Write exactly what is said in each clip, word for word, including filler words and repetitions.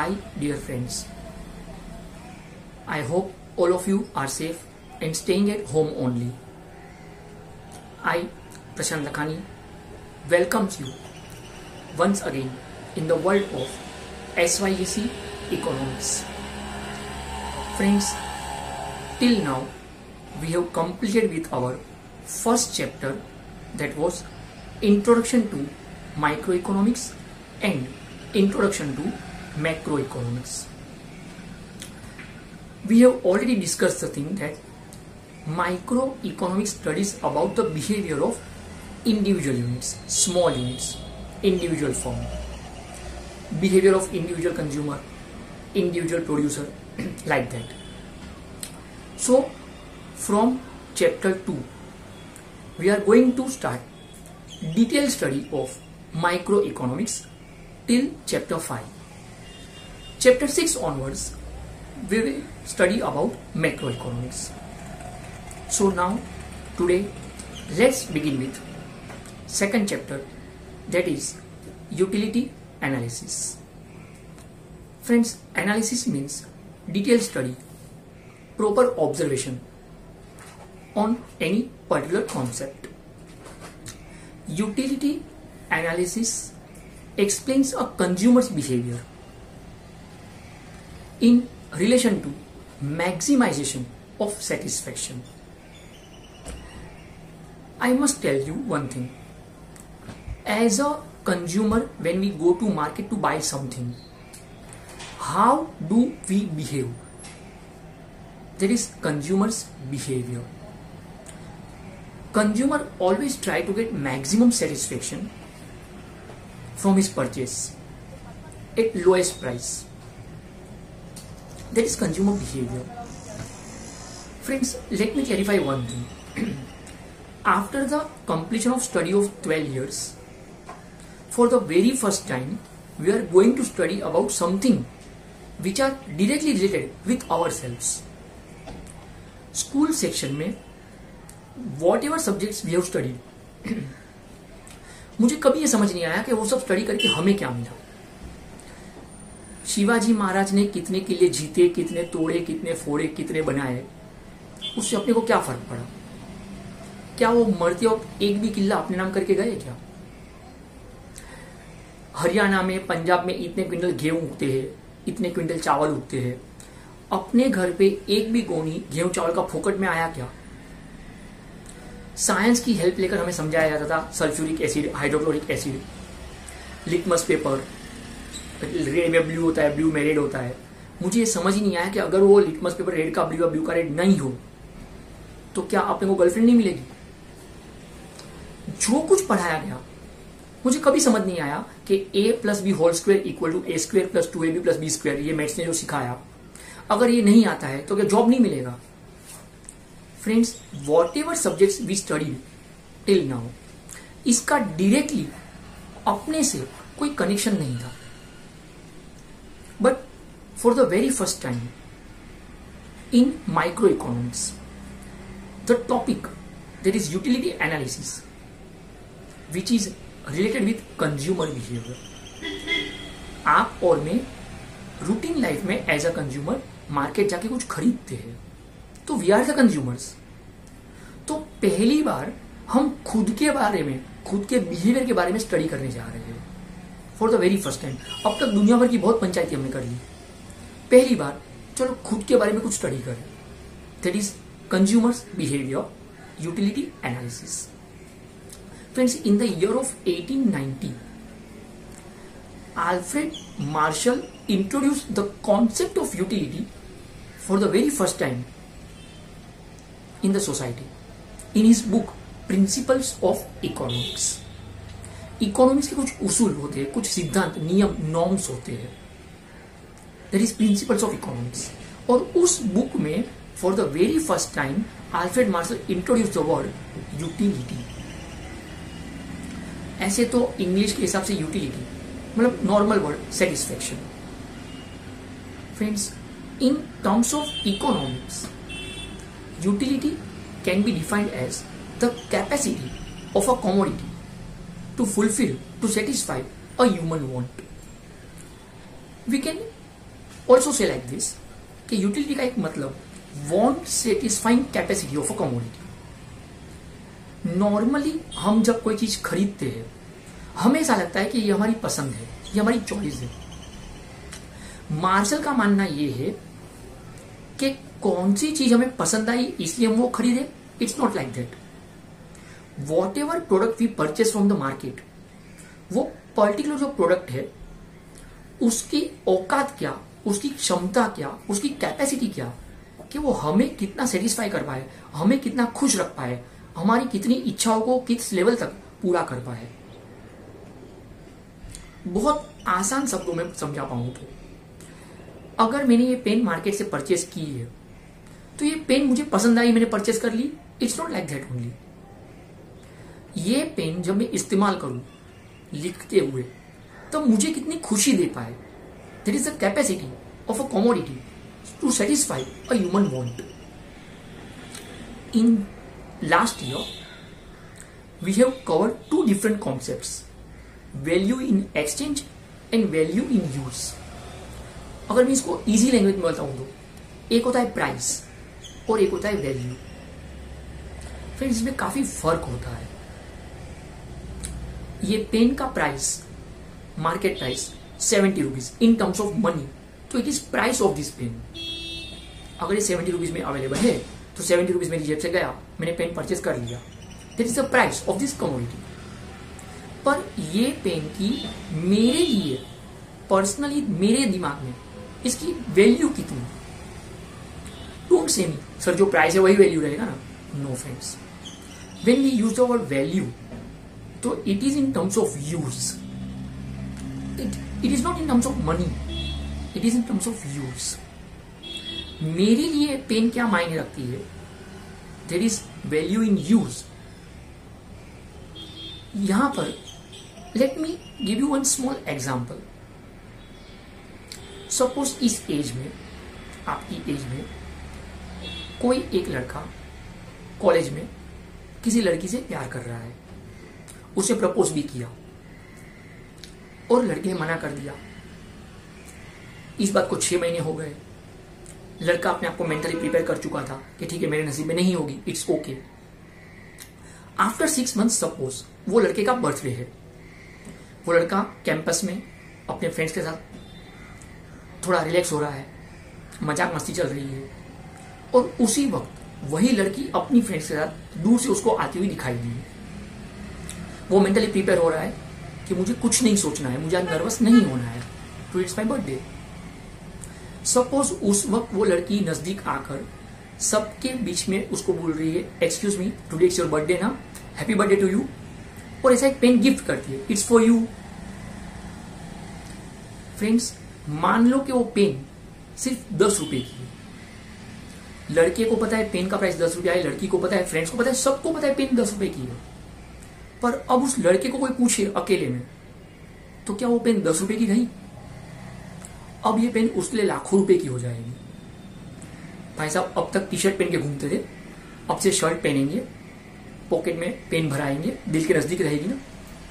My dear friends, I hope all of you are safe and staying at home only. I, Prashant Lakhani, welcomes you once again in the world of S Y E C Economics. Friends, till now we have completed with our first chapter, that was Introduction to Microeconomics and Introduction to Macroeconomics. We have already discussed the thing that microeconomics studies about the behavior of individual units, small units, individual firm, behavior of individual consumer, individual producer, like that. So from chapter two, we are going to start detailed study of microeconomics till chapter five. Chapter six onwards, we will study about macroeconomics. So now, today, let's begin with second chapter, that is utility analysis. Friends, analysis means detailed study, proper observation on any particular concept. Utility analysis explains a consumer's behavior in relation to maximization of satisfaction. I must tell you one thing. As a consumer, when we go to market to buy something, how do we behave? That is consumer's behavior. Consumer always try to get maximum satisfaction from his purchase at lowest price. That is consumer behavior. Friends, let me clarify one thing. After the completion of study of twelve years, for the very first time, we are going to study about something which are directly related with ourselves. School section में whatever subjects we have studied, मुझे कभी ये समझ नहीं आया कि वो सब स्टडी करके हमें क्या मिला. शिवाजी महाराज ने कितने किले जीते, कितने तोड़े, कितने फोड़े, कितने बनाए, उससे अपने को क्या फर्क पड़ा? क्या वो मरते वक्त एक भी किला अपने नाम करके गए क्या? हरियाणा में, पंजाब में इतने क्विंटल गेहूं उगते हैं, इतने क्विंटल चावल उगते हैं, अपने घर पे एक भी गोनी गेहूं चावल का फोकट में आया क्या? साइंस की हेल्प लेकर हमें समझाया जाता था sulphuric acid, hydrochloric acid, litmus paper, red में ब्लू होता है, ब्लू में रेड होता है. मुझे ये समझ ही नहीं आया कि अगर वो लिटमस पेपर रेड का ब्लू, ब्लू का रेड नहीं हो तो क्या अपने को गर्लफ्रेंड नहीं मिलेगी? जो कुछ पढ़ाया गया मुझे कभी समझ नहीं आया कि A plus B whole square equal to A square plus two A B plus B square, ये मैथ्स ने जो सिखाया, अगर ये नहीं आता है तो क्या जॉब नहीं मिलेगा? Friends, whatever subjects we study till now, इसका डायरेक्टली अपने से कोई कनेक्शन नहीं था. But for the very first time in micro economics, the topic that is utility analysis, which is related with consumer behaviour. आप और मैं routine life में एज अ कंज्यूमर मार्केट जाके कुछ खरीदते हैं, तो वी आर द कंज्यूमर्स. तो पहली बार हम खुद के बारे में, खुद के बिहेवियर के बारे में स्टडी करने जा रहे हैं for the very first time. अब तक दुनिया भर की बहुत पंचायती हमने कर ली, पहली बार चलो खुद के बारे में कुछ स्टडी करें. That is consumers behaviour, utility analysis. Friends, in the year of eighteen ninety, Alfred Marshall introduced the concept of utility for the very first time in the society in his book Principles of Economics. Economics के कुछ उसूल होते हैं, कुछ सिद्धांत, नियम, norms होते हैं. That is principles of economics. और उस बुक में for the very first time Alfred Marshall introduce the word utility. ऐसे तो इंग्लिश के हिसाब से यूटिलिटी मतलब normal word satisfaction. Friends, in terms of economics, utility can be defined as the capacity of a commodity to fulfill, to satisfy a human want. We can also say like this कि utility का एक मतलब want satisfying capacity of a commodity. Normally हम जब कोई चीज खरीदते हैं हमें ऐसा लगता है कि ये हमारी पसंद है, ये हमारी चॉइस है। मार्शल का मानना ये है कि कौन सी चीज हमें पसंद आई इसलिए हम वो खरीदे। It's not like that. Whatever product we purchase from the market, वो पर्टिकुलर जो प्रोडक्ट है उसकी औकात क्या, उसकी क्षमता क्या, उसकी कैपेसिटी क्या, कि वो हमें कितना सेटिस्फाई कर पाए, हमें कितना खुश रख पाए, हमारी कितनी इच्छाओं को किस लेवल तक पूरा कर पाए। बहुत आसान शब्दों में समझा पाऊं तो अगर मैंने ये पेन मार्केट से परचेस की है तो ये पेन मुझे पसंद आई, मैंने परचेस कर ली। It's not like that only. ये पेन जब मैं इस्तेमाल करूं लिखते हुए तो मुझे कितनी खुशी दे पाए, that is the capacity of a commodity to satisfy a human want. In last year we have covered two different concepts, value in exchange and value in use. अगर मैं इसको इजी लैंग्वेज में बताऊं तो एक होता है प्राइस और एक होता है वैल्यू। फिर इसमें काफी फर्क होता है। ये पेन का price, market price seventy rupees in terms of money, तो it is price of this pen. अगर ये सेवेंटी रुपीज में अवेलेबल है तो सेवेंटी रुपीज मेरी जेब से गया, मैंने पेन परचेस कर लिया, that is the price of this commodity. पर ये पेन की मेरे लिए पर्सनली, मेरे दिमाग में इसकी वैल्यू कितनी। डोंट से मी सर जो प्राइस है वही वैल्यू रहेगा ना। No friends, when we use the word value तो it is in terms of use, it it is not in terms of money, it is in terms of use. मेरे लिए pen क्या मायने रखती है, there is value in use. यहां पर let me give you one small example. Suppose इस age में, आपकी एज में कोई एक लड़का कॉलेज में किसी लड़की से प्यार कर रहा है, उसे प्रपोज भी किया और लड़के ने मना कर दिया। इस बात को छह महीने हो गए, लड़का अपने आप को मेंटली प्रिपेयर कर चुका था कि ठीक है मेरे नसीब में नहीं होगी, it's okay. After six month suppose वो लड़के का बर्थडे है, वो लड़का कैंपस में अपने फ्रेंड्स के साथ थोड़ा रिलैक्स हो रहा है, मजाक मस्ती चल रही है, और उसी वक्त वही लड़की अपनी फ्रेंड्स के साथ दूर से उसको आती हुई दिखाई दी। वो मेंटली प्रिपेयर हो रहा है कि मुझे कुछ नहीं सोचना है, मुझे नर्वस नहीं होना है, तो इट्स माई बर्थडे। सपोज उस वक्त वो लड़की नजदीक आकर सबके बीच में उसको बोल रही है, excuse me today it's your birthday ना, हैप्पी बर्थडे टू यू, और ऐसा एक पेन गिफ्ट करती है, इट्स फॉर यू। फ्रेंड्स, मान लो कि वो पेन सिर्फ दस रुपए की है। लड़के को पता है पेन का प्राइस दस रुपया है, लड़की को पता है, फ्रेंड्स को पता है, सबको पता है पेन दस रुपए की है। पर अब उस लड़के को कोई पूछे अकेले में तो क्या वो पेन दस रुपए की रही? अब ये पेन उसके लिए लाखों रुपए की हो जाएगी। भाई साहब अब तक टी शर्ट पहन के घूमते थे, अब से शर्ट पहनेंगे, पॉकेट में पेन भराएंगे, दिल के नजदीक रहेगी ना।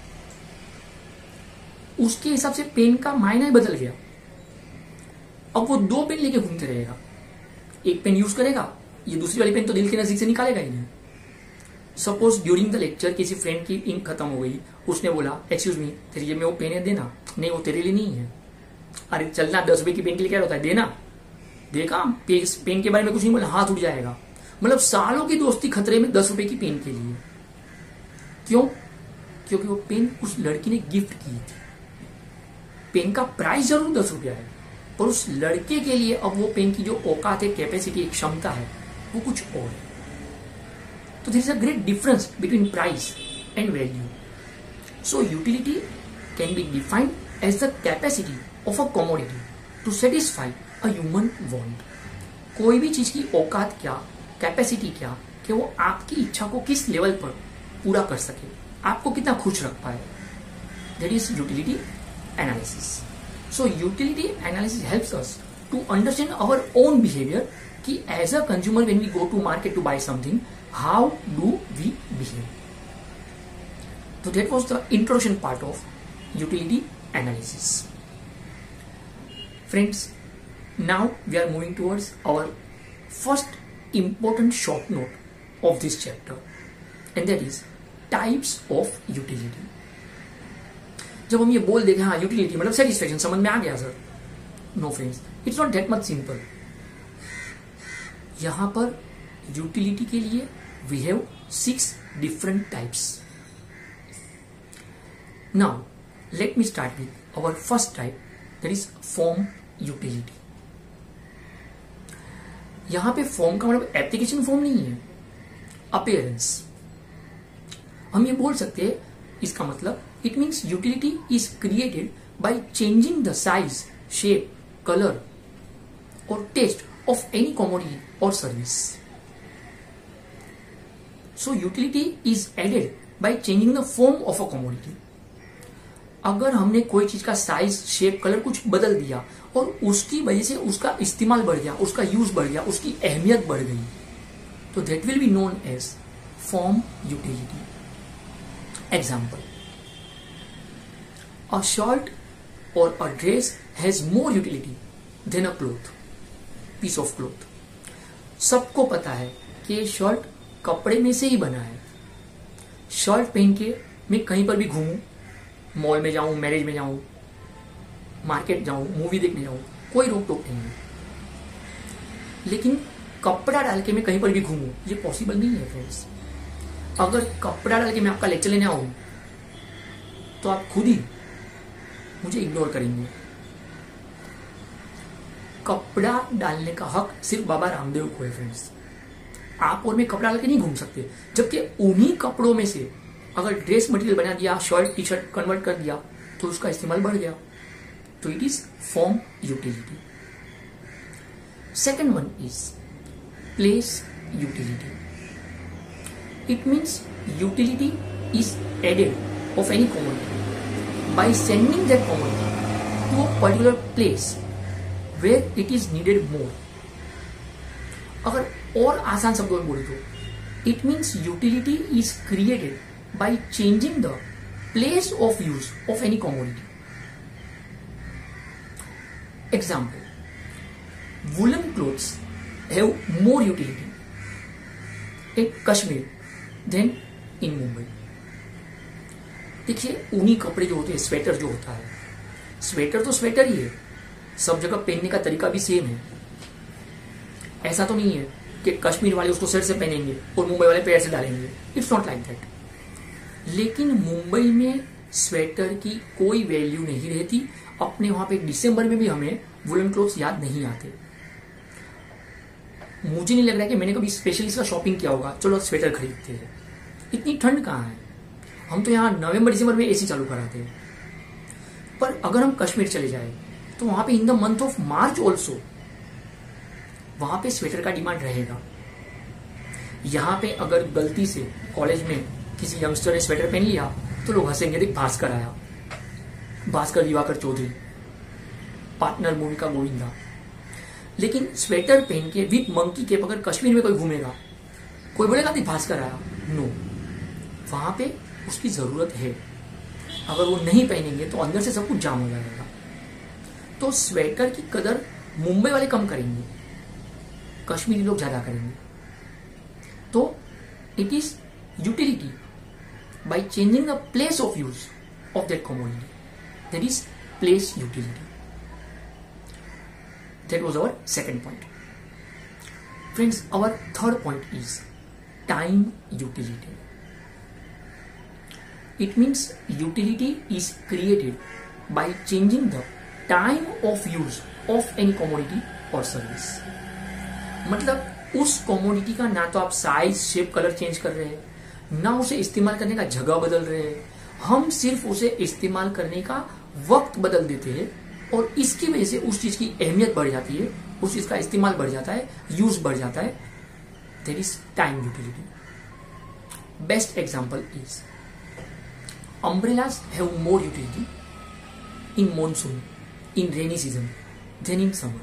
उसके हिसाब से पेन का मायना ही बदल गया। अब वो दो पेन लेके घूमते रहेगा, एक पेन यूज करेगा, ये दूसरी वाली पेन तो दिल के नजदीक से निकालेगा ही नहीं। सपोज ड्यूरिंग द लेक्चर किसी फ्रेंड की इंक खत्म हो गई, उसने बोला एक्सक्यूज मी तेरी जेब में वो पेन है देना, नहीं वो तेरे लिए नहीं है। अरे चलना, दस रुपए की पेन के लिए क्या होता है, देना। देखा पेन के बारे में कुछ नहीं बोला, हाथ उठ जाएगा। मतलब सालों की दोस्ती खतरे में दस रुपए की पेन के लिए। क्यों? क्योंकि वो पेन उस लड़की ने गिफ्ट की थी। पेन का प्राइस जरूर दस रुपया है, पर उस लड़के के लिए अब वो पेन की जो औकात है, कैपेसिटी, क्षमता है, वो कुछ और है। तो there is a great difference between price and value. So utility can be defined as the capacity of a commodity to satisfy a human want. कोई भी चीज की औकात क्या, कैपेसिटी क्या, कि वो आपकी इच्छा को किस लेवल पर पूरा कर सके, आपको कितना खुश रख पाए, that is utility analysis. So utility analysis helps us to understand our own behaviour कि as a consumer when we go to market to buy something, how do we behave. So that was the introduction part of utility analysis. Friends, Now we are moving towards our first important short note of this chapter, and that is types of utility. जब हम ये बोल देंगे हाँ utility मतलब satisfaction, समझ में आ गया sir? No friends, it's not that much simple. यहां पर यूटिलिटी के लिए we have six different types. Now let me start with our first type, that is form utility. यहां पे फॉर्म का मतलब एप्लीकेशन फॉर्म नहीं है, अपीयरेंस. हम ये बोल सकते हैं इसका मतलब it means utility is created by changing the size, shape, colour और टेस्ट ऑफ एनी कमोडिटी और service. So utility is added by changing the form of a commodity. अगर हमने कोई चीज का साइज, शेप, कलर कुछ बदल दिया और उसकी वजह से उसका इस्तेमाल बढ़ गया, उसका यूज बढ़ गया, उसकी अहमियत बढ़ गई, तो that will be known as form utility. Example, a shirt और a dress has more utility than a cloth, piece of cloth. सबको पता है कि ये शर्ट कपड़े में से ही बना है. शर्ट पहन के मैं कहीं पर भी घूमूं, मॉल में जाऊं, मैरिज में जाऊं, मार्केट जाऊं, मूवी देखने जाऊं, कोई रोक टोक नहीं है. लेकिन कपड़ा डाल के मैं कहीं पर भी घूमूं, ये पॉसिबल नहीं है फ्रेंड्स. अगर कपड़ा डाल के मैं आपका लेक्चर लेने आऊं तो आप खुद ही मुझे इग्नोर करेंगे. कपड़ा डालने का हक सिर्फ बाबा रामदेव को है फ्रेंड्स. आप और मैं कपड़ा डाल के नहीं घूम सकते. जबकि उन्हीं कपड़ों में से अगर ड्रेस मटेरियल बना दिया, शर्ट टी शर्ट कन्वर्ट कर दिया, तो उसका इस्तेमाल बढ़ गया. तो it is form utility. Second one is place utility. It means utility is added of any commodity by sending that commodity to a particular place where it is needed more. अगर और आसान शब्दों में बोले तो it means utility is created by changing the place of use of any commodity. Example, woolen clothes have more utility in Kashmir than in Mumbai. देखिए, ऊनी कपड़े जो होते हैं, स्वेटर जो होता है, स्वेटर तो स्वेटर ही है, सब जगह पहनने का तरीका भी सेम है. ऐसा तो नहीं है कि कश्मीर वाले उसको सिर से पहनेंगे और मुंबई वाले पैर से डालेंगे. It's not like that. लेकिन मुंबई में स्वेटर की कोई वैल्यू नहीं रहती. अपने वहां पे दिसंबर में भी हमें वुलन क्लोथ्स याद नहीं आते. मुझे नहीं लग रहा है कि मैंने कभी स्पेशली इसका शॉपिंग किया होगा. चलो स्वेटर खरीदते हैं. इतनी ठंड कहाँ है? हम तो यहाँ नवंबर दिसंबर में एसी चालू कराते हैं. पर अगर हम कश्मीर चले जाए तो वहां पे in the month of March also वहां पे स्वेटर का डिमांड रहेगा. यहाँ पे अगर गलती से कॉलेज में किसी यंगस्टर ने स्वेटर पहन लिया तो लोग हंसेंगे, देख भास्कर आया, भास्कर दिवाकर चौधरी, पार्टनर मूवी का गोविंदा. लेकिन स्वेटर पहन के विथ मंकी कैप अगर कश्मीर में कोई घूमेगा, कोई बोलेगा देख भास्कर आया? नो. वहां पे उसकी जरूरत है. अगर वो नहीं पहनेंगे तो अंदर से सब कुछ जाम हो जाएगा. तो स्वेटर की कदर मुंबई वाले कम करेंगे, कश्मीरी लोग ज्यादा करेंगे. तो it is utility by changing the place of use of that commodity. That is place utility. That was our second point. Friends, our third point is time utility. It means utility is created by changing the time of use of any commodity or service. मतलब उस commodity का ना तो आप size, shape, colour change कर रहे हैं, ना उसे इस्तेमाल करने का जगह बदल रहे हैं. हम सिर्फ उसे इस्तेमाल करने का वक्त बदल देते हैं और इसकी वजह से उस चीज की अहमियत बढ़ जाती है, उस चीज का इस्तेमाल बढ़ जाता है, यूज बढ़ जाता है. That is time utility. Best example is umbrellas have more utility in monsoon, in rainy season then in summer.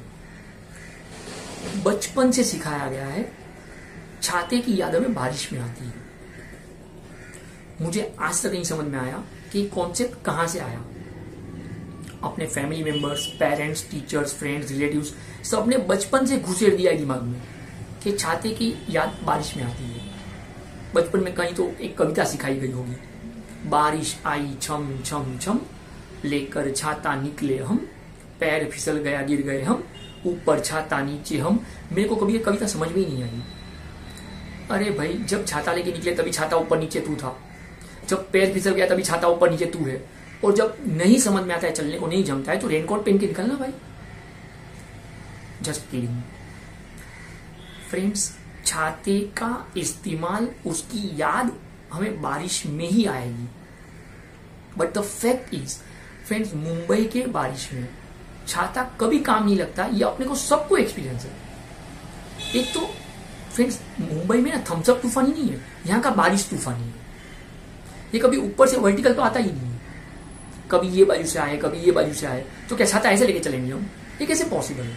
बचपन से सिखाया गया है छाते की याद हमें बारिश में आती है. मुझे आज तक नहीं समझ में आया कि कॉन्सेप्ट कहां से आया. अपने family members, parents, teachers, friends, relatives सबने बचपन से घुसेड़ दिया है दिमाग में कि छाते की याद बारिश में आती है। बचपन में कहीं तो एक कविता सिखाई गई होगी, बारिश आई छम छम छम, लेकर छाता निकले हम, पैर फिसल गया गिर गए हम, ऊपर छाता नीचे हम। मेरे को कभी ये कविता समझ में ही नहीं आई। अरे भाई, जब छाता लेके निकले तभी छाता ऊपर नीचे तू था, जब पैर फिसल गया तभी छाता ऊपर नीचे तू है, और जब नहीं समझ में आता है, चलने को नहीं जमता है, तो रेनकोट पहन के निकलना भाई। जस्ट किडिंग फ्रेंड्स, छाते का इस्तेमाल, उसकी याद हमें बारिश में ही आएगी। But the fact is friends, Mumbai के बारिश में छाता कभी काम नहीं लगता। ये अपने को सबको एक्सपीरियंस है। एक तो फ्रेंड्स, मुंबई में ना थम्सअप तूफानी नहीं है, यहाँ का बारिश तूफानी है। ये कभी ऊपर से वर्टिकल तो आता ही नहीं है, कभी ये बाजू से आए कभी ये बाजू से आए, तो क्या छाता ऐसे लेके चलेंगे हम? ये कैसे पॉसिबल है?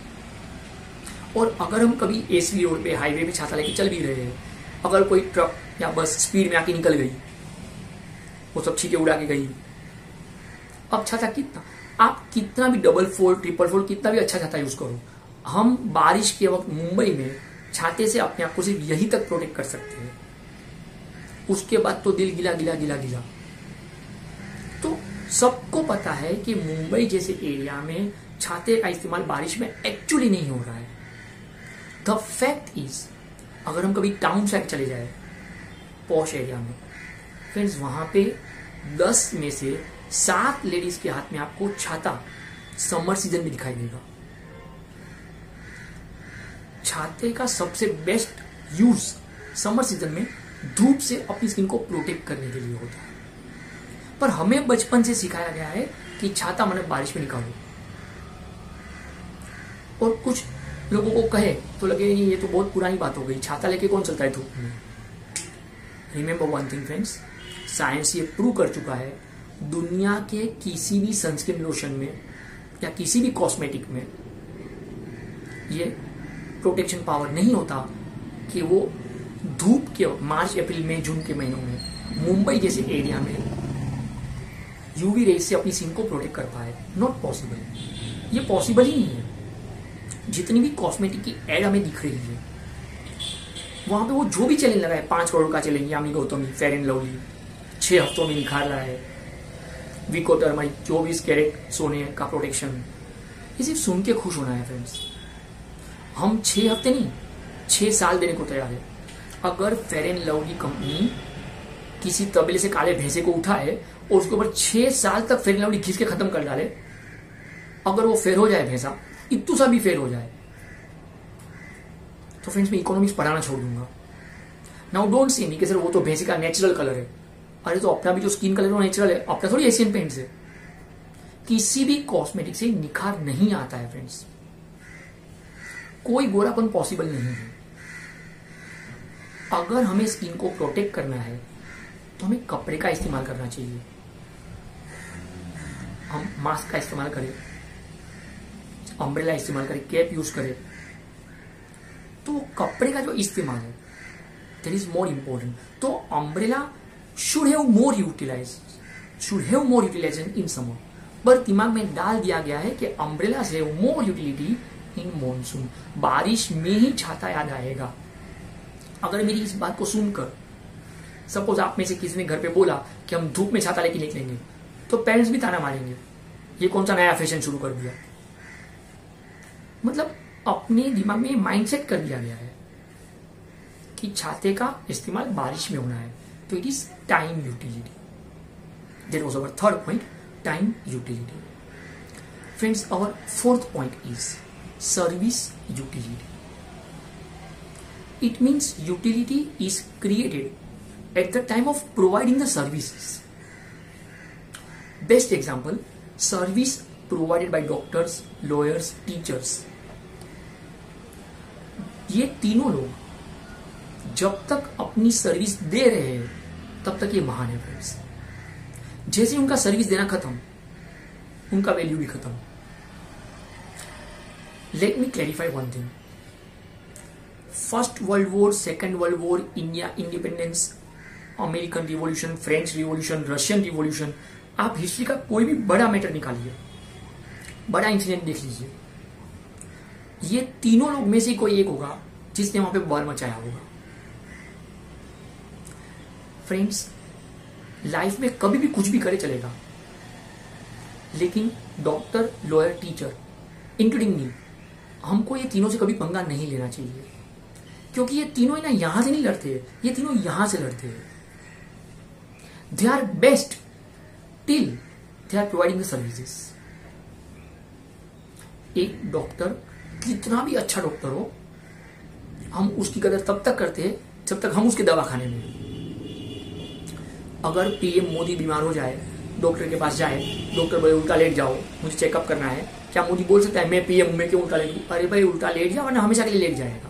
और अगर हम कभी एसवी रोड पे, हाईवे पे छाता लेके चल भी रहे हैं, अगर कोई ट्रक या बस स्पीड में आके निकल गई, वो सब छींटे उड़ा के गई, अब छाता कितना, आप कितना भी डबल फोल्ड, ट्रिपल फोल्ड, कितना भी अच्छा छाता यूज करो, हम बारिश के वक्त मुंबई में छाते से अपने आप को सिर्फ यही तक प्रोटेक्ट कर सकते हैं। उसके बाद तो दिल गिला गिला गिला गिला। तो सबको पता है कि मुंबई जैसे एरिया में छाते का इस्तेमाल बारिश में एक्चुअली नहीं हो रहा है। द फैक्ट इज, अगर हम कभी टाउन साइड चले जाए, पॉश एरिया में, फ्रेंड्स, वहां पे दस में से सात लेडीज के हाथ में आपको छाता समर सीजन में दिखाई देगा। छाते का सबसे बेस्ट यूज समर सीजन में धूप से अपनी स्किन को प्रोटेक्ट करने के लिए होता है। पर हमें बचपन से सिखाया गया है कि छाता मतलब बारिश में निकालो, और कुछ लोगों को कहे तो लगे ये तो बहुत पुरानी बात हो गई, छाता लेके कौन चलता है धूप में। Remember one thing friends, science ये प्रूव कर चुका है, दुनिया के किसी भी सनस्क्रीन लोशन में या किसी भी कॉस्मेटिक में ये प्रोटेक्शन पावर नहीं होता कि वो धूप के मार्च, अप्रैल, मई, जून के महीनों में मुंबई जैसे एरिया में यूवी रेज से अपनी स्किन को प्रोटेक्ट कर पाए। नॉट पॉसिबल, ये पॉसिबल ही नहीं है। जितनी भी कॉस्मेटिक की एड हमें दिख रही है, वहां पे वो जो भी चैलेंज लगा है, पांच करोड़ का challenge, Yami Gautami, fair and lovely, छह हफ्तों में निखार रहा है, विकोटर्मा चौबीस कैरेट सोने का प्रोटेक्शन, ये सिर्फ सुन के खुश होना है फ्रेंड्स। हम छह हफ्ते नहीं, छह साल देने को तैयार है। अगर फेयर एंड लवली कंपनी किसी तबेले से काले भैंसे को उठाए और उसके ऊपर छह साल तक फेयर एंड लवली घिस के खत्म कर डाले, अगर वो फेयर हो जाए, भैंसा इतू सा भी फेयर हो जाए, तो फ्रेंड्स मैं इकोनॉमिक्स पढ़ाना छोड़ दूंगा। नाउ डोंट सी मी कि सर वो तो भैंसे का नेचुरल कलर है। अरे तो अपना भी जो स्किन कलर है वो नेचुरल है, अपना थोड़ी एशियन पेंट से। किसी भी कॉस्मेटिक से निखार नहीं आता है फ्रेंड्स, कोई गोरापन पॉसिबल नहीं है। अगर हमें स्किन को प्रोटेक्ट करना है तो हमें कपड़े का इस्तेमाल करना चाहिए। हम मास्क का इस्तेमाल करें, अम्ब्रेला इस्तेमाल करें, कैप यूज करें, तो कपड़े का जो इस्तेमाल है दैट इज मोर इंपॉर्टेंट। तो umbrella should have more utilize should have more utilization in summer, पर दिमाग में डाल दिया गया है कि अम्ब्रेला से मोर यूटिलिटी इन मॉनसून। बारिश में ही छाता याद आएगा। अगर मेरी इस बात को सुनकर सपोज आप में से किसी ने घर पे बोला कि हम धूप में छाता लेके निकलेंगे, तो पेरेंट्स भी ताना मारेंगे, ये कौन सा नया फैशन शुरू कर दिया। मतलब अपने दिमाग में माइंडसेट कर दिया गया है कि छाते का इस्तेमाल बारिश में होना है, तो it is time utility. That was our third point, time utility. Friends, our fourth point is service utility. It means utility is created at the time of providing the services. Best example, service provided by doctors, lawyers, teachers. ये तीनों लोग जब तक अपनी service दे रहे हैं तब तक ये महान है फ्रेंड्स। जैसे उनका सर्विस देना खत्म, उनका वैल्यू भी खत्म। Let me clarify one thing. First world war, second world war, India independence, American revolution, French revolution, Russian revolution, आप हिस्ट्री का कोई भी बड़ा मैटर निकालिए, बड़ा इंसिडेंट देख लीजिए, ये तीनों लोग में से कोई एक होगा जिसने वहां पे बवाल मचाया होगा। फ्रेंड्स, लाइफ में कभी भी कुछ भी करे चलेगा, लेकिन doctor, lawyer, teacher including me, हमको ये तीनों से कभी पंगा नहीं लेना चाहिए, क्योंकि ये तीनों ही ना यहां से नहीं लड़ते, ये तीनों यहां से लड़ते हैं। They are best till they are providing the services. एक डॉक्टर कितना भी अच्छा डॉक्टर हो, हम उसकी कदर तब तक करते हैं जब तक हम उसके दवाखाने में। अगर पीएम मोदी बीमार हो जाए, डॉक्टर के पास जाए, डॉक्टर बोले उल्टा लेट जाओ, मुझे चेकअप करना है, क्या मोदी बोल सकता है मैं पीएम में क्यों उल्टा लेट? अरे भाई उल्टा लेट जाओ वरना हमेशा के लिए लेट जाएगा।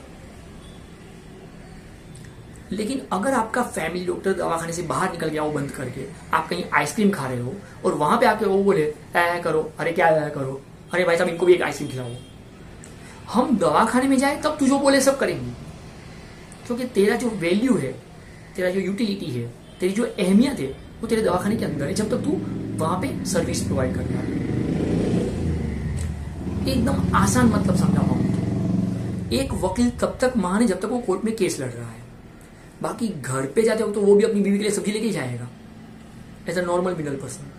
लेकिन अगर आपका फैमिली डॉक्टर दवाखाने से बाहर निकल गया वो बंद करके, आप कहीं आइसक्रीम खा रहे हो और वहां पे आके वो बोले ऐ करो, अरे क्या ऐ करो, अरे भाई साहब इनको भी एक आइसक्रीम खिलाओ, हम दवाखाने में जाए तब तू जो बोले सब करेंगे, क्योंकि तेरा जो वैल्यू है, तेरा जो यूटिलिटी है, तेरी जो अहमियत है वो तेरे दवाखाने के अंदर है, जब तक तू वहां पे सर्विस प्रोवाइड कर रहा है। एकदम आसान मतलब समझा पाऊं, एक वकील तब तक महान है जब तक वो कोर्ट में केस लड़ रहा है, बाकी घर पे जाते हो तो वो भी अपनी बीवी के लिए सब्जी लेके ही जाएगा as a normal middle person.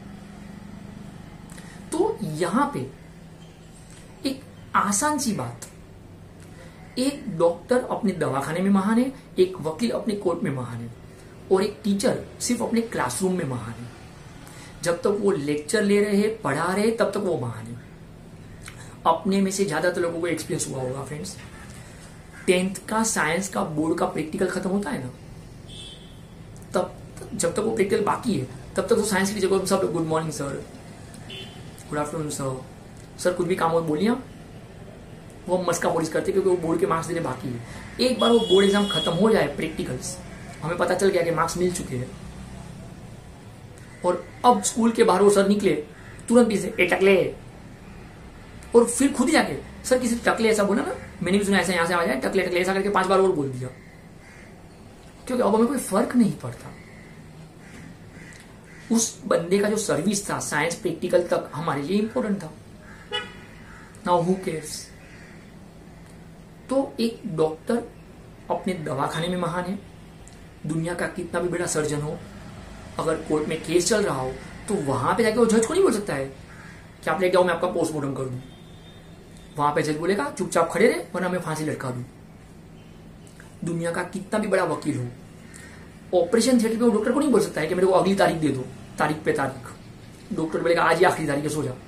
तो यहां पे एक आसान सी बात, एक डॉक्टर अपने दवाखाने में महान है, एक वकील अपने कोर्ट में महान है, और एक टीचर सिर्फ अपने क्लासरूम में महान है। जब तक वो लेक्चर ले रहे हैं, पढ़ा रहे हैं, तब तक वो महान है। अपने में से ज्यादातर लोगों को एक्सपीरियंस हुआ होगा फ्रेंड्स, टेंथ का साइंस का बोर्ड का प्रैक्टिकल खत्म होता है ना, तब जब तक वो प्रैक्टिकल बाकी है तब तक वो साइंस की जगह सब good morning sir, good afternoon sir, sir कुछ भी काम हो बोलिए, वो मस्का पॉलिश करते क्योंकि वो बोर्ड के मार्क्स देने बाकी है। एक बार वो बोर्ड एग्जाम खत्म हो जाए, प्रैक्टिकल्स हमें पता चल गया कि मार्क्स मिल चुके हैं, और अब स्कूल के बाहर वो सर निकले, तुरंत पीछे ए टकले, और फिर खुद ही जाके सर किसी टकले ऐसा बोला ना, मैंने भी सुना ऐसा यहां से आ जाए टकले टकले ऐसा करके पांच बार और बोल दिया, क्योंकि अब हमें कोई फर्क नहीं पड़ता। उस बंदे का जो सर्विस था साइंस प्रैक्टिकल तक हमारे लिए इंपॉर्टेंट था। Now who cares. तो एक डॉक्टर अपने दवाखाने में महान है, दुनिया का कितना भी बड़ा सर्जन हो, अगर कोर्ट में केस चल रहा हो तो वहां पे जाके वो जज को नहीं बोल सकता है कि आप लेट जाओ मैं आपका पोस्टमार्टम कर दूं। वहां पे जज बोलेगा चुपचाप खड़े रहे वरना मैं फांसी लटका दूं। दुनिया का कितना भी बड़ा वकील हो, ऑपरेशन थिएटर पे वो डॉक्टर को नहीं बोल सकता है कि मेरे को अगली तारीख दे दो, तारीख पे तारीख। डॉक्टर बोलेगा आज ही आखिरी तारीख है, सो जा।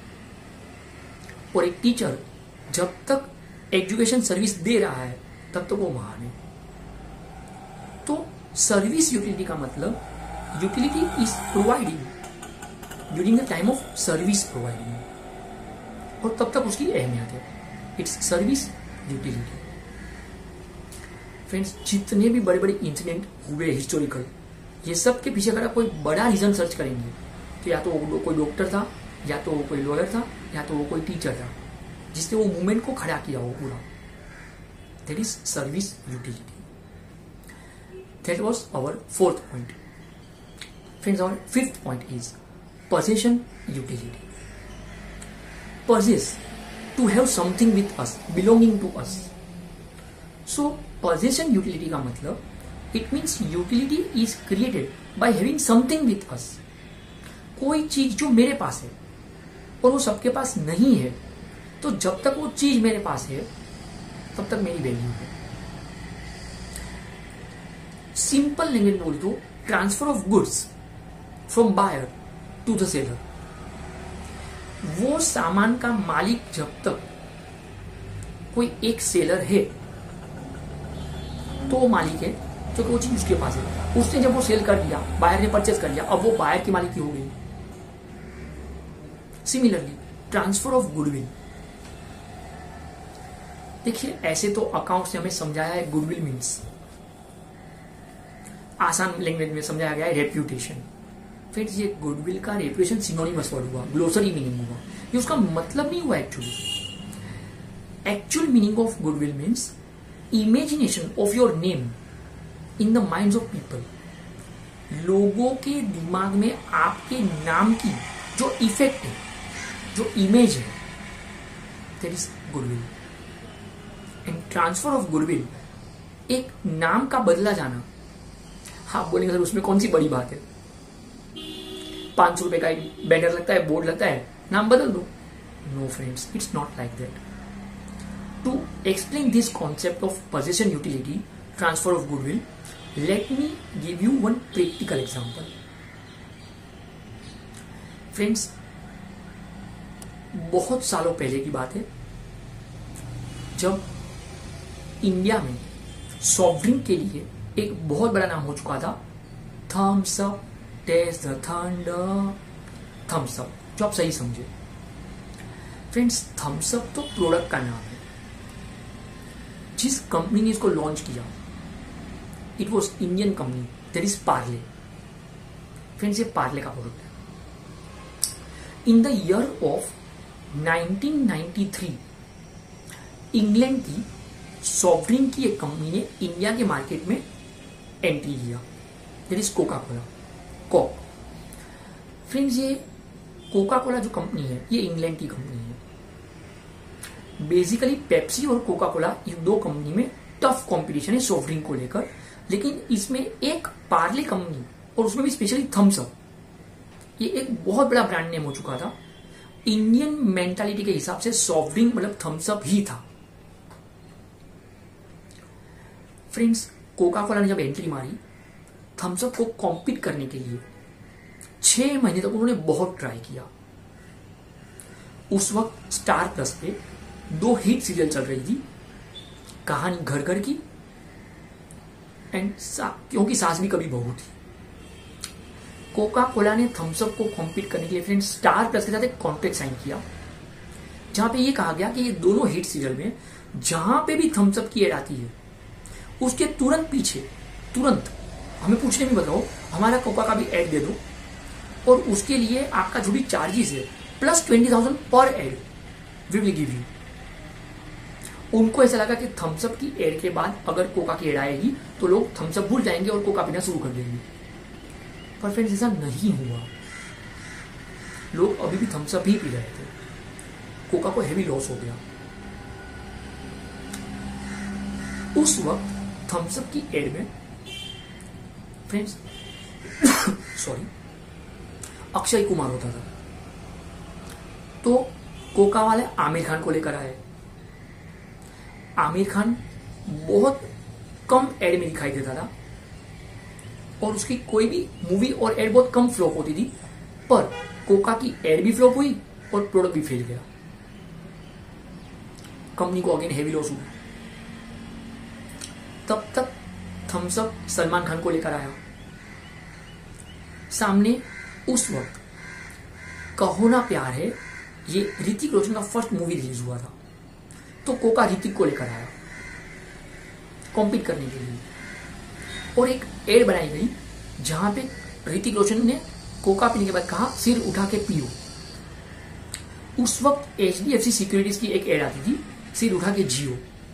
और एक टीचर जब तक एजुकेशन सर्विस दे रहा है तब तक वो महान है। तो सर्विस यूटिलिटी का मतलब utility is providing during the time of service providing, और तब तक उसकी अहमियत है। It's service utility. फ्रेंड्स, जितने भी बड़े बड़े इंसिडेंट हुए हिस्टोरिकल, ये सब के पीछे अगर आप कोई बड़ा रीजन सर्च करेंगे तो या तो वो कोई डॉक्टर था, या तो वो कोई लॉयर था, या तो वो कोई टीचर था जिसने वो मूवमेंट को खड़ा किया हो पूरा। That is service utility. That was our fourth point. Friends, our fifth point is possession utility. Possess, to have something with us, belonging to us. So possession utility का मतलब, it means utility is created by having something with us. कोई चीज जो मेरे पास है और वो सबके पास नहीं है, तो जब तक वो चीज मेरे पास है तब तक मेरी वैल्यू है। सिंपल लैंग्वेज बोल दो, transfer of goods from buyer to the seller. वो सामान का मालिक जब तक कोई एक सेलर है तो वो मालिक है, क्योंकि वो चीज उसके पास है। उसने जब वो सेल कर दिया, बायर ने परचेज कर लिया, अब वो बायर की मालिकी हो गई। Similarly transfer of goodwill. देखिए, ऐसे तो अकाउंट्स ने हमें समझाया है गुडविल मीन्स, आसान लैंग्वेज में समझाया गया है रेप्यूटेशन। फिर ये गुडविल का रेपुटेशन सिनोनिमस वर्ड हुआ, ग्लोसरी मीनिंग हुआ, ये उसका मतलब नहीं हुआ actually. Actual meaning of goodwill means imagination of your name in the minds of people. लोगों के दिमाग में आपके नाम की जो इफेक्ट है, जो इमेज है that is goodwill. And transfer of goodwill एक नाम का बदला जाना, आप बोलेंगे सर उसमें कौन सी बड़ी बात है, पांच सौ रुपए का एक बैनर लगता है, बोर्ड लगता है, नाम बदल दो। No friends, it's not like that. To explain this concept of possession utility, transfer of goodwill, let me give you one practical example. Friends, बहुत सालों पहले की बात है, जब इंडिया में सॉफ्ट ड्रिंक के लिए एक बहुत बड़ा नाम हो चुका था, Thums Up, taste the thunder, Thums Up, जो आप सही समझे। फ्रेंड्स, थम्स अप तो प्रोडक्ट का नाम है। जिस कंपनी ने इसको लॉन्च किया, it was Indian company, that is Parle. Friends, ये पार्ले का प्रोडक्ट है। In the year of nineteen ninety three England की सॉफ्ट ड्रिंक की एक कंपनी ने इंडिया के मार्केट में एंट्री लिया, that is Coca Cola, Coke. Friends, ये कोका कोला जो कंपनी है, ये इंग्लैंड की कंपनी है। बेसिकली पेप्सी और कोका कोला, इन दो कंपनी में टफ कंपटीशन है सॉफ्ट ड्रिंक को लेकर, लेकिन इसमें एक पार्ले कंपनी, और उसमें भी स्पेशली थम्स अप, ये एक बहुत बड़ा ब्रांड नेम हो चुका था। इंडियन मेंटालिटी के हिसाब से सॉफ्ट ड्रिंक मतलब थम्स अप ही था। फ्रेंड्स, कोका कोला ने जब एंट्री मारी थम्स अप को कॉम्पीट करने के लिए, छह महीने तक उन्होंने बहुत ट्राई किया। उस वक्त स्टार प्लस पे दो हिट सीरियल चल रही थी, कहानी घर घर की एंड सा, क्योंकि सास भी कभी बहू थी। कोका कोला ने थम्स अप को कॉम्पीट करने के लिए फ्रेंड्स स्टार प्लस के साथ एक कॉन्ट्रैक्ट साइन किया, जहां पे ये कहा गया कि ये दोनों हिट सीरियल में जहां पे भी थम्स अप की एड आती है, उसके तुरंत पीछे, तुरंत हमें पूछने भी बताओ, हमारा कोका का भी एड दे दो, और उसके लिए आपका जो भी चार्जेस है प्लस ट्वेंटी थाउजेंड पर ad we will give you. उनको ऐसा लगा कि थम्स अप की एड के बाद अगर कोका की एड आएगी तो लोग थम्स अप भूल जाएंगे और कोका पीना शुरू कर देंगे। पर फ्रेंड्स, ऐसा नहीं हुआ। लोग अभी भी थम्स अप ही पी रहे थे। कोका को हेवी लॉस हो गया। उस वक्त थम्स अप की एड में फ्रेंड्स सॉरी अक्षय कुमार होता था, तो कोका वाले आमिर खान को लेकर आए। आमिर खान बहुत कम एड में दिखाई देता था, और उसकी कोई भी मूवी और एड बहुत कम फ्लॉप होती थी, पर कोका की एड भी फ्लॉप हुई और प्रोडक्ट भी फेल गया। कंपनी को अगेन हेवी लॉस हुआ। तब तक थम्स अप सलमान खान को लेकर आया। सामने उस वक्त कहो ना प्यार है, ये ऋतिक रोशन का फर्स्ट मूवी रिलीज हुआ था, तो कोका ऋतिक को लेकर आया कॉम्पीट करने के लिए, और एक एड बनाई गई जहां पे ऋतिक रोशन ने कोका पीने के बाद कहा सिर उठा के पियो। उस वक्त H D F C securities की एक एड आती थी, सिर उठा के जियो।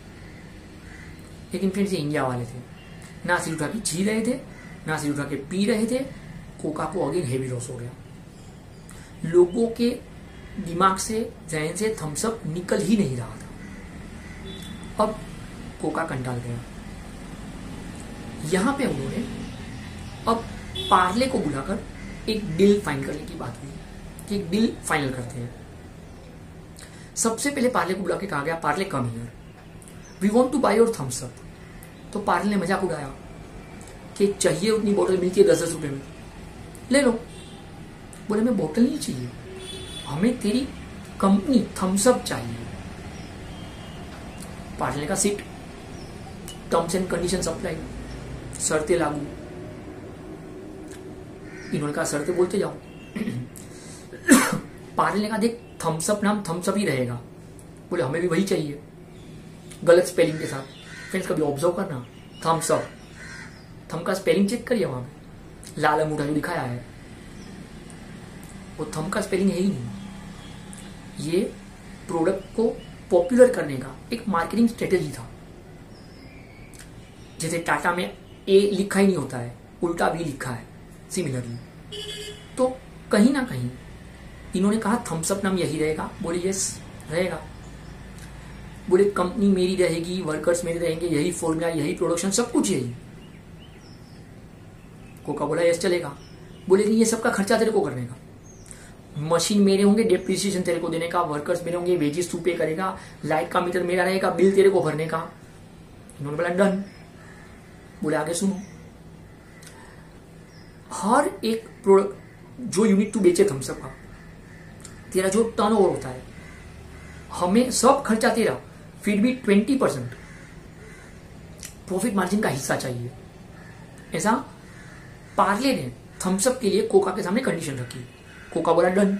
लेकिन फ्रेंड्स, ये इंडिया वाले थे, ना सिर उठा के जी रहे थे, ना सिर उठा के पी रहे थे। कोका को अगेन हेवी लॉस हो गया। लोगों के दिमाग से, जहन से थम्स अप निकल ही नहीं रहा था। अब कोका कंटाल गया। यहां पे उन्होंने अब पार्ले को बुलाकर एक डील फाइन करने की बात हुई कि एक डील फाइनल करते हैं। सबसे पहले पार्ले को बुला के कहा गया, Parle come here, we want to buy your Thums Up. तो पार्ले ने मजाक उड़ाया कि चाहिए उतनी बोतल मिलती है दस दस रुपए में, ले लो। बोले मैं बोतल नहीं चाहिए, हमें तेरी कंपनी थम्स अप चाहिए। पार्ले का seat, terms and condition apply, शर्तें लागू। इन्होंने कहा शर्तें बोलते जाओ। पार्ले ने कहा देख, थम्स अप नाम थम्स अप ही रहेगा। बोले हमें भी वही चाहिए, गलत स्पेलिंग के साथ। फ्रेंड्स, कभी ऑब्जर्व करना, थम्स अप, थम का स्पेलिंग चेक करिए, वहां पे लाल अंगूठा जो दिखाया है वो थम का स्पेलिंग है ही नहीं। ये प्रोडक्ट को पॉपुलर करने का एक मार्केटिंग स्ट्रेटेजी था। जैसे टाटा में ए लिखा ही नहीं होता है, उल्टा भी लिखा है, सिमिलरली। तो कहीं ना कहीं इन्होंने कहा थम्स अप नाम यही रहेगा। बोले यस रहेगा। बोले कंपनी मेरी रहेगी, वर्कर्स मेरे रहेंगे, यही फॉर्मूला, यही प्रोडक्शन, सब कुछ यही। कोका बोला यस चलेगा। बोले नहीं, ये सबका खर्चा तेरे को करने का, मशीन मेरे होंगे, डेप्रिसिएशन तेरे को देने का, वर्कर्स मेरे होंगे, वेजेस तू पे करेगा, लाइट का मीटर मेरा रहेगा, बिल तेरे को भरने का। इन्होंने बोला डन। बोले आगे सुनो, हर एक प्रोडक्ट जो यूनिट तू बेचे थम्स अप का, तेरा जो टर्नओवर होता है, हमें सब खर्चा तेरा, फिर भी ट्वेंटी परसेंट प्रॉफिट मार्जिन का हिस्सा चाहिए। ऐसा पार्ले ने थम्स अप के लिए कोका के सामने कंडीशन रखी। कोका बोला डन।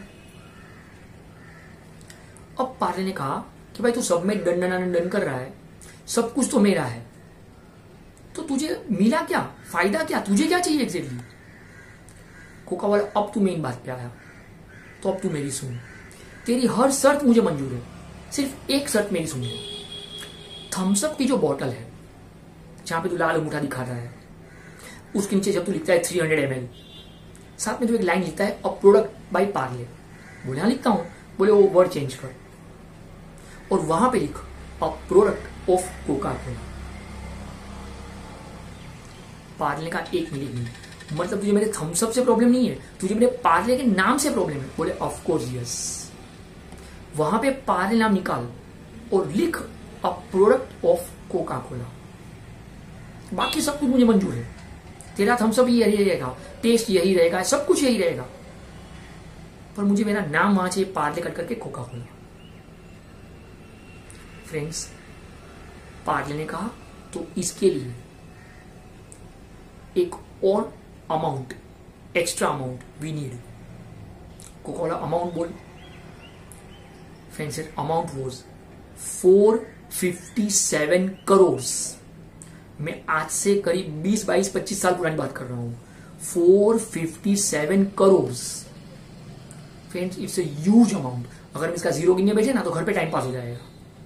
अब पार्ले ने कहा कि भाई तू सब में डन डन डन कर रहा है, सब कुछ तो मेरा है, तो तुझे मिला क्या, फायदा क्या, तुझे क्या चाहिए एग्जैक्टली? कोका बोला अब तू मेन बात पे आया, तो अब तू मेरी सुन, तेरी हर शर्त मुझे मंजूर है, सिर्फ एक शर्त मेरी सुन। थम्स अप की जो बॉटल है जहां पे तू लाल अंगूठा दिखा रहा है, उसके नीचे जब तू लिखता है थ्री हंड्रेड एम एल, साथ में तू एक लाइन लिखता है अ प्रोडक्ट बाय पार्ले। बोले हाँ लिखता हूं। बोले वो वर्ड चेंज कर और वहां पे लिख a product of Coca Cola. Parle का एक मिनट नहीं, मतलब तुझे मेरे थम्स अप से प्रॉब्लम नहीं है, तुझे मेरे पार्ले के नाम से प्रॉब्लम है। बोले ऑफ कोर्स यस। वहां पे पार्ले नाम निकाल और लिख a product of Coca Cola. बाकी सब कुछ मुझे मंजूर है, तेरा थम्स अप यही रहेगा, टेस्ट यही रहेगा, सब कुछ यही रहेगा, पर मुझे मेरा नाम वहां चाहिए पार्ले कट करके कोका कोला। फ्रेंड्स, पार्ले ने कहा तो इसके लिए एक और amount, extra amount we need. Coca Cola amount बोल। Friends, amount was four fifty seven crore. मैं आज से करीब बीस बाईस पच्चीस साल पुरानी बात कर रहा हूं। Four fifty seven crore. Friends, it's a huge amount. अगर हम इसका जीरो गिनने बैठे ना तो घर पे टाइम पास हो जाएगा।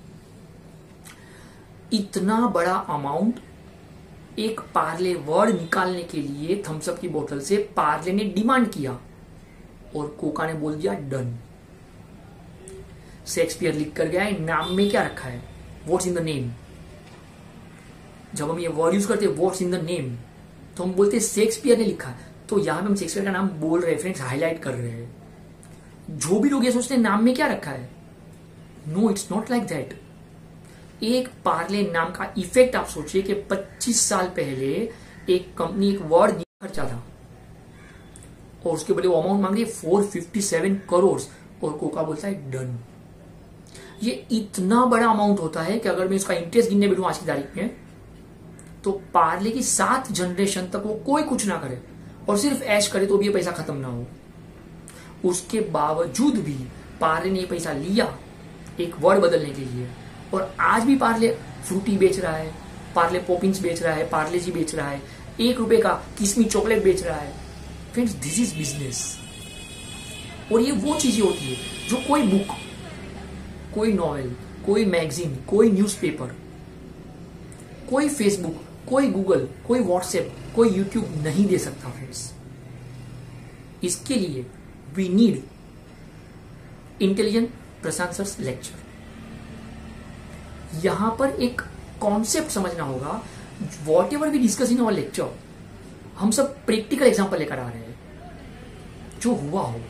इतना बड़ा अमाउंट एक पार्ले वर्ड निकालने के लिए थम्स अप की बोतल से पार्ले ने डिमांड किया और कोका ने बोल दिया डन। शेक्सपियर लिख कर गया है, नाम में क्या रखा है, व्हाट्स इन द नेम। जब हम ये वर्ड यूज करते हैं व्हाट्स इन द नेम, तो हम बोलते हैं शेक्सपियर ने लिखा, तो यहां पे हम शेक्सपियर का नाम बोल रहे हैं फ्रेंड्स, हाईलाइट कर रहे हैं। जो भी लोग ये सोचते हैं नाम में क्या रखा है, no it's not like that. एक पार्ले नाम का इफेक्ट आप सोचिए कि पच्चीस साल पहले एक कंपनी एक वर्ड खर्चा था और उसके बदले वो अमाउंट मांग रही है फोर फिफ्टी सेवन करोड़ और कोका बोलता है डन। ये इतना बड़ा अमाउंट होता है कि अगर मैं इसका इंटरेस्ट गिनने बैठूं आज की तारीख में, तो पार्ले की सात जनरेशन तक वो कोई कुछ ना करे और सिर्फ ऐश करे तो भी ये पैसा खत्म ना हो। उसके बावजूद भी पार्ले ने ये पैसा लिया एक वर्ड बदलने के लिए, और आज भी पार्ले फ्रूटी बेच रहा है, पार्ले पॉपिंग्स बेच रहा है, पार्ले जी बेच रहा है, एक रुपए का किस्मी चॉकलेट बेच रहा है। Friends, this is business. और ये वो चीजें होती है जो कोई बुक, कोई नॉवेल, कोई मैगजीन, कोई न्यूज़पेपर, कोई फेसबुक, कोई गूगल, कोई व्हाट्सएप, कोई यूट्यूब नहीं दे सकता। फ्रेंड्स, इसके लिए we need intelligent Prashant sir lecture. यहां पर एक कॉन्सेप्ट समझना होगा। Whatever we discuss in our lecture, हम सब प्रैक्टिकल एग्जांपल लेकर आ रहे हैं जो हुआ हो।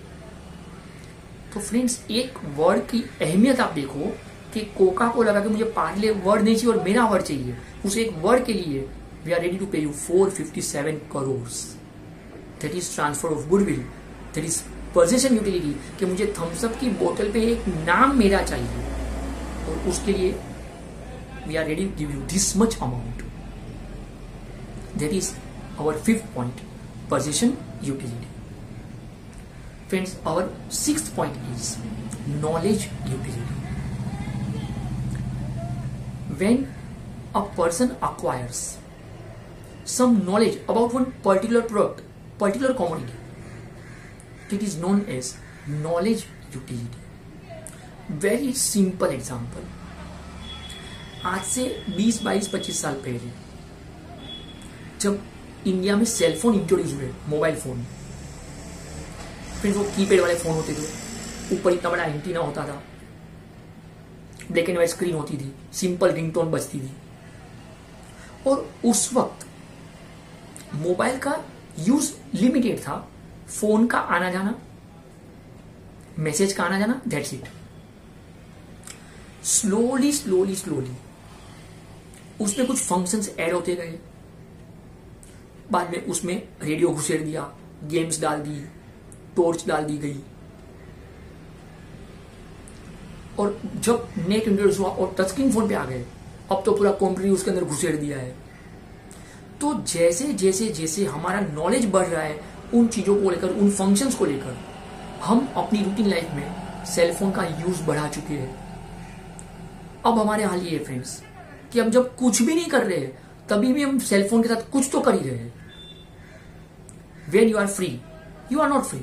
तो फ्रेंड्स, एक वर्ड की अहमियत आप देखो कि कोका को लगा कि मुझे पार्ले वर्ड नहीं चाहिए और मेरा वर्ड चाहिए, उस एक वर्ड के लिए we are ready to pay you four fifty seven crore. That is transfer of goodwill, that is possession utility, कि मुझे थम्स अप की बोतल पे एक नाम मेरा चाहिए और उसके लिए we are ready to give you this much amount. That is our fifth point, possession utility. Friends, our sixth point is knowledge utility. When a person acquires some knowledge about one particular product, particular commodity, it is known as knowledge utility. Very simple example. आज से बीस बाईस पच्चीस साल पहले जब India में cellphone introduce हुए, मोबाइल फोन, फ्रेंड्स वो कीपैड वाले फोन होते थे, ऊपर इतना बड़ा एंटीना होता था, ब्लैक एंड व्हाइट स्क्रीन होती थी, सिंपल रिंगटोन बजती थी। और उस वक्त मोबाइल का यूज लिमिटेड था, फोन का आना जाना, मैसेज का आना जाना, that's it. Slowly slowly slowly उसमें कुछ फंक्शंस ऐड होते गए, बाद में उसमें रेडियो घुसेड़ दिया, गेम्स डाल दी, टॉर्च डाल दी गई, और जब नेट इंट्रोड्यूस हुआ और टच स्क्रीन फोन पे आ गए, अब तो पूरा कंप्यूटर उसके अंदर घुसेड़ दिया है। तो जैसे जैसे जैसे हमारा नॉलेज बढ़ रहा है उन चीजों को लेकर, उन फंक्शंस को लेकर, हम अपनी रूटीन लाइफ में सेलफोन का यूज बढ़ा चुके हैं। अब हमारे हाल ये है फ्रेंड्स कि हम जब कुछ भी नहीं कर रहे हैं तभी भी हम सेलफोन के साथ कुछ तो कर ही रहे हैं। When you are free you are not free.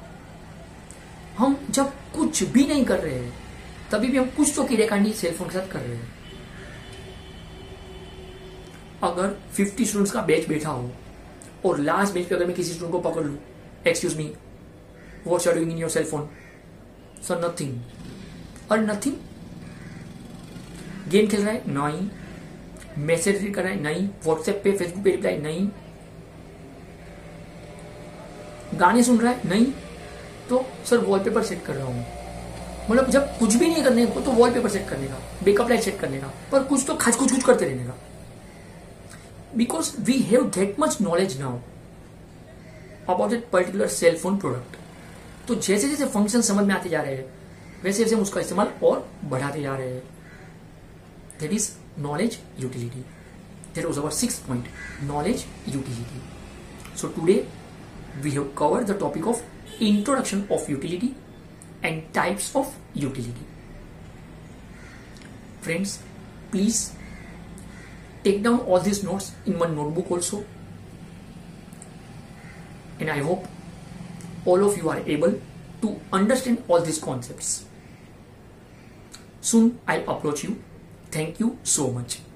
हम जब कुछ भी नहीं कर रहे हैं तभी भी हम कुछ तो किरेकांडी सेलफोन के साथ कर रहे हैं। अगर फिफ्टी स्टूडेंट्स का बैच बैठा हो और लास्ट बेंच पे अगर मैं किसी स्टूडेंट को पकड़ लूं, excuse me what's you are doing in your cell phone, sir nothing, और नथिंग। गेम खेल रहा है नहीं, मैसेज रीड कर रहा है नहीं, व्हाट्सएप पे फेसबुक पे रिप्लाई नहीं, गाने सुन रहा है नहीं, तो सर वॉलपेपर सेट कर रहा हूं। मतलब जब कुछ भी नहीं करने को तो वॉलपेपर सेट करने का, बेकअप लाइट सेट करने का, पर कुछ तो खच कुछ कुछ करते रहने का। Because we have that much knowledge now about that particular cell phone product. तो जैसे जैसे फंक्शन समझ में आते जा रहे हैं वैसे वैसे हम उसका इस्तेमाल और बढ़ाते जा रहे हैं। That is knowledge utility. That was our sixth point, knowledge utility. So today we have covered the topic of introduction of utility and types of utility. Friends, please take down all these notes in one notebook also, and I hope all of you are able to understand all these concepts. Soon I'll approach you. Thank you so much.